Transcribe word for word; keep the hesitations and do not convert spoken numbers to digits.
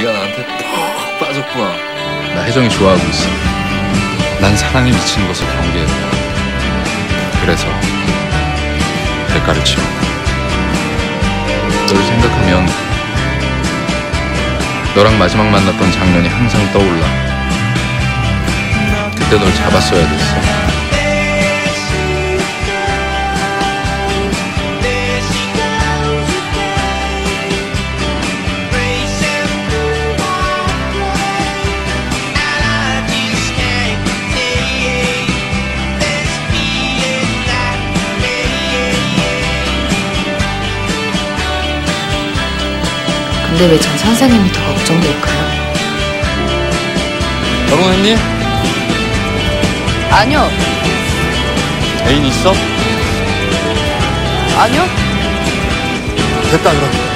네가 나한테 푹 빠졌구나. 나 혜정이 좋아하고 있어. 난 사랑에 미치는 것을 경계했다. 그래서 대가를 치렀다. 널 생각하면 너랑 마지막 만났던 장면이 항상 떠올라. 그때 널 잡았어야 됐어. 근데 왜 전 선생님이 더 걱정될까요? 결혼했니? 아니요. 애인 있어? 아니요. 됐다 그럼.